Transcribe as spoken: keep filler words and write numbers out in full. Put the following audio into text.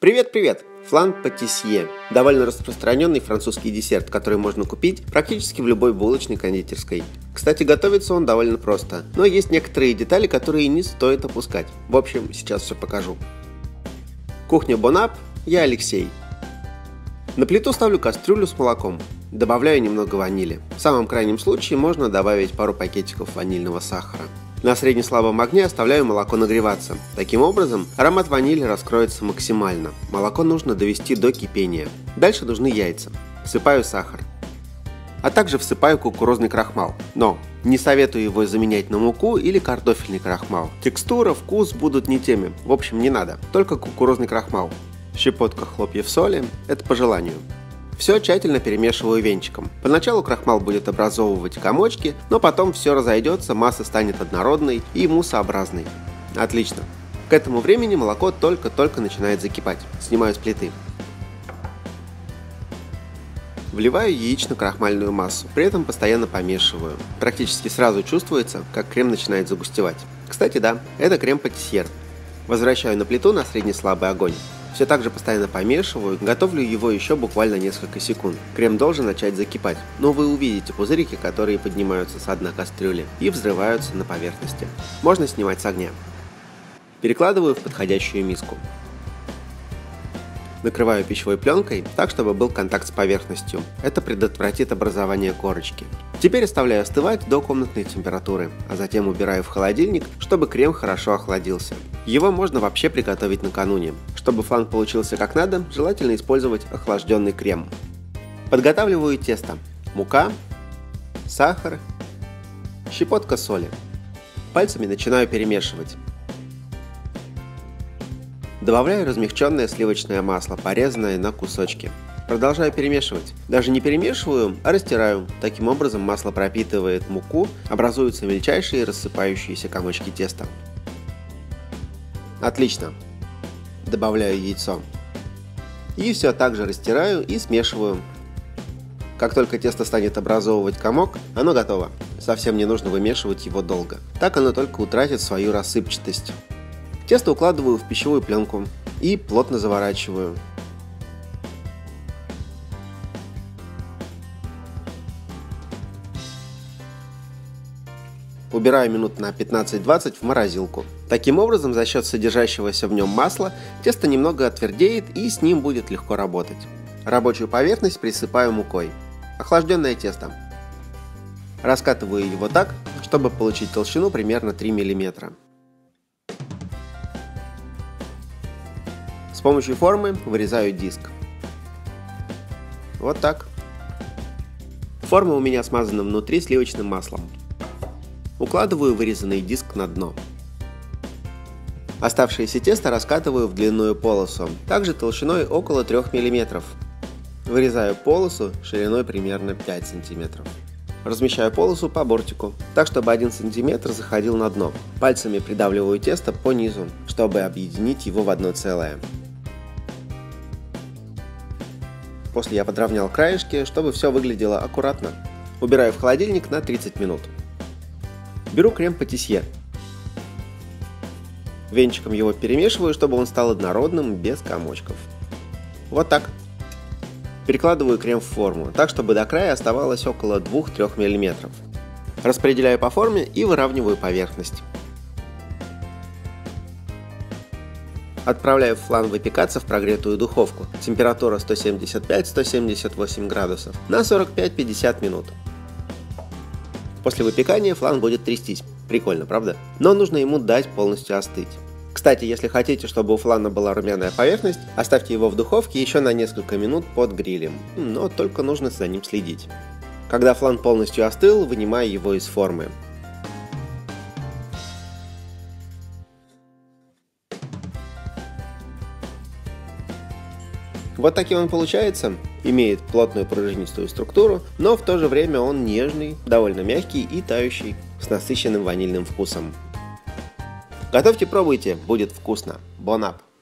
Привет-привет! Флан патиссье – довольно распространенный французский десерт, который можно купить практически в любой булочной кондитерской. Кстати, готовится он довольно просто, но есть некоторые детали, которые не стоит опускать. В общем, сейчас все покажу. Кухня Бонап, я Алексей. На плиту ставлю кастрюлю с молоком. Добавляю немного ванили. В самом крайнем случае можно добавить пару пакетиков ванильного сахара. На среднеслабом огне оставляю молоко нагреваться. Таким образом, аромат ванили раскроется максимально. Молоко нужно довести до кипения. Дальше нужны яйца. Всыпаю сахар. А также всыпаю кукурузный крахмал. Но не советую его заменять на муку или картофельный крахмал. Текстура, вкус будут не теми. В общем, не надо. Только кукурузный крахмал. Щепотка хлопьев соли – это по желанию. Все тщательно перемешиваю венчиком. Поначалу крахмал будет образовывать комочки, но потом все разойдется, масса станет однородной и муссообразной. Отлично. К этому времени молоко только-только начинает закипать. Снимаю с плиты. Вливаю яично-крахмальную массу, при этом постоянно помешиваю. Практически сразу чувствуется, как крем начинает загустевать. Кстати, да, это крем патиссье. Возвращаю на плиту на средне-слабый огонь. Все так же постоянно помешиваю, готовлю его еще буквально несколько секунд. Крем должен начать закипать, но вы увидите пузырики, которые поднимаются с дна кастрюли и взрываются на поверхности. Можно снимать с огня. Перекладываю в подходящую миску. Накрываю пищевой пленкой так, чтобы был контакт с поверхностью. Это предотвратит образование корочки. Теперь оставляю остывать до комнатной температуры, а затем убираю в холодильник, чтобы крем хорошо охладился. Его можно вообще приготовить накануне. Чтобы флан получился как надо, желательно использовать охлажденный крем. Подготавливаю тесто. Мука, сахар, щепотка соли. Пальцами начинаю перемешивать. Добавляю размягченное сливочное масло, порезанное на кусочки. Продолжаю перемешивать. Даже не перемешиваю, а растираю. Таким образом масло пропитывает муку, образуются мельчайшие рассыпающиеся комочки теста. Отлично. Добавляю яйцо. И все так же растираю и смешиваю. Как только тесто станет образовывать комок, оно готово. Совсем не нужно вымешивать его долго. Так оно только утратит свою рассыпчатость. Тесто укладываю в пищевую пленку и плотно заворачиваю. Убираю минут на пятнадцать-двадцать в морозилку. Таким образом, за счет содержащегося в нем масла, тесто немного отвердеет и с ним будет легко работать. Рабочую поверхность присыпаю мукой. Охлажденное тесто. Раскатываю его так, чтобы получить толщину примерно три миллиметра. С помощью формы вырезаю диск. Вот так. Форма у меня смазана внутри сливочным маслом. Укладываю вырезанный диск на дно. Оставшееся тесто раскатываю в длинную полосу, также толщиной около трёх миллиметров. Вырезаю полосу шириной примерно пять сантиметров. Размещаю полосу по бортику, так чтобы один сантиметр заходил на дно. Пальцами придавливаю тесто по низу, чтобы объединить его в одно целое. После я подровнял краешки, чтобы все выглядело аккуратно. Убираю в холодильник на тридцать минут. Беру крем патиссье. Венчиком его перемешиваю, чтобы он стал однородным, без комочков. Вот так. Перекладываю крем в форму, так чтобы до края оставалось около двух-трёх миллиметров. Распределяю по форме и выравниваю поверхность. Отправляю флан выпекаться в прогретую духовку. Температура сто семьдесят пять - сто семьдесят восемь градусов на сорок пять-пятьдесят минут. После выпекания флан будет трястись. Прикольно, правда? Но нужно ему дать полностью остыть. Кстати, если хотите, чтобы у флана была румяная поверхность, оставьте его в духовке еще на несколько минут под грилем. Но только нужно за ним следить. Когда флан полностью остыл, вынимаю его из формы. Вот таким он получается, имеет плотную пружинистую структуру, но в то же время он нежный, довольно мягкий и тающий, с насыщенным ванильным вкусом. Готовьте, пробуйте, будет вкусно. Бон ап!